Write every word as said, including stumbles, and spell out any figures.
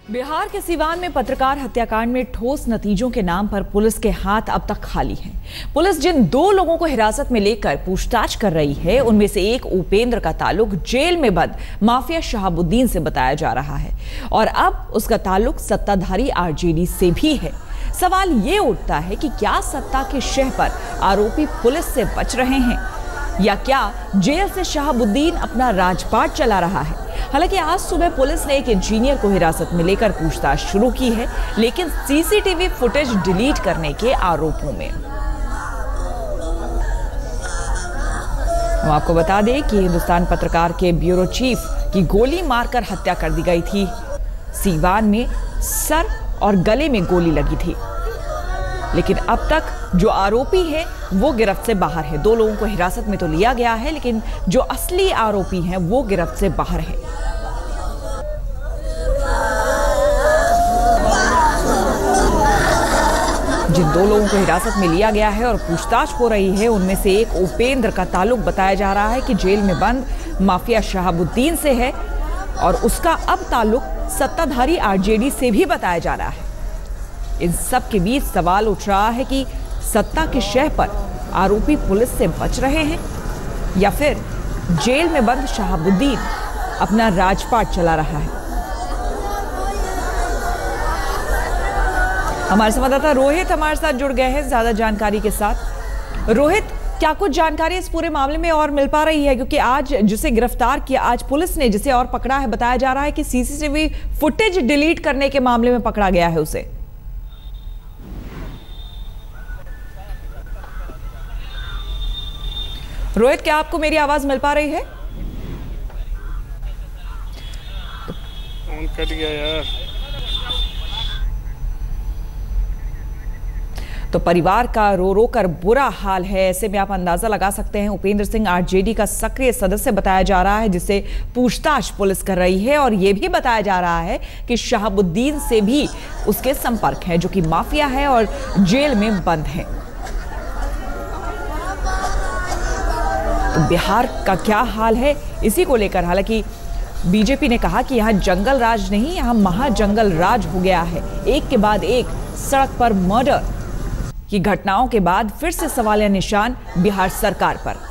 बिहार के सीवान में पत्रकार हत्याकांड में ठोस नतीजों के नाम पर पुलिस के हाथ अब तक खाली हैं। पुलिस जिन दो लोगों को हिरासत में लेकर पूछताछ कर रही है, उनमें से एक उपेंद्र का ताल्लुक जेल में बंद माफिया शहाबुद्दीन से बताया जा रहा है और अब उसका ताल्लुक सत्ताधारी आरजेडी से भी है। सवाल ये उठता है कि क्या सत्ता के शह पर आरोपी पुलिस से बच रहे हैं या क्या जेल से शहाबुद्दीन अपना राजपाट चला रहा है। हालांकि आज सुबह पुलिस ने एक इंजीनियर को हिरासत में लेकर पूछताछ शुरू की है, लेकिन सीसीटीवी फुटेज डिलीट करने के आरोपों में। हम आपको बता दें कि हिंदुस्तान पत्रकार के ब्यूरो चीफ की गोली मारकर हत्या कर दी गई थी। सीवान में सर और गले में गोली लगी थी, लेकिन अब तक जो आरोपी है वो गिरफ्त से बाहर है। दो लोगों को हिरासत में तो लिया गया है, लेकिन जो असली आरोपी हैं वो गिरफ्त से बाहर है। जिन दो लोगों को हिरासत में लिया गया है और पूछताछ हो रही है, उनमें से एक उपेंद्र का ताल्लुक बताया जा रहा है कि जेल में बंद माफिया शहाबुद्दीन से है और उसका अब ताल्लुक सत्ताधारी आरजेडी से भी बताया जा रहा है। इन सब के बीच सवाल उठ रहा है कि सत्ता के शह पर आरोपी पुलिस से बच रहे हैं या फिर जेल में बंद शहाबुद्दीन अपना राजपाट चला रहा है। हमारे संवाददाता रोहित हमारे साथ जुड़ गए हैं ज्यादा जानकारी के साथ। रोहित, क्या कुछ जानकारी इस पूरे मामले में और मिल पा रही है, क्योंकि आज जिसे गिरफ्तार किया, आज पुलिस ने जिसे और पकड़ा है, बताया जा रहा है कि सीसीटीवी फुटेज डिलीट करने के मामले में पकड़ा गया है उसे। रोहित, क्या आपको मेरी आवाज मिल पा रही है? फोन कट गया यार। तो परिवार का रो रो कर बुरा हाल है। ऐसे में आप अंदाजा लगा सकते हैं, उपेंद्र सिंह आरजेडी का सक्रिय सदस्य बताया जा रहा है, जिसे पूछताछ पुलिस कर रही है और यह भी बताया जा रहा है कि शहाबुद्दीन से भी उसके संपर्क हैं, जो कि माफिया है और जेल में बंद है। तो बिहार का क्या हाल है, इसी को लेकर हालांकि बीजेपी ने कहा कि यहां जंगल राज नहीं, यहां महाजंगल राज हो गया है। एक के बाद एक सड़क पर मर्डर की घटनाओं के बाद फिर से सवालिया निशान बिहार सरकार पर।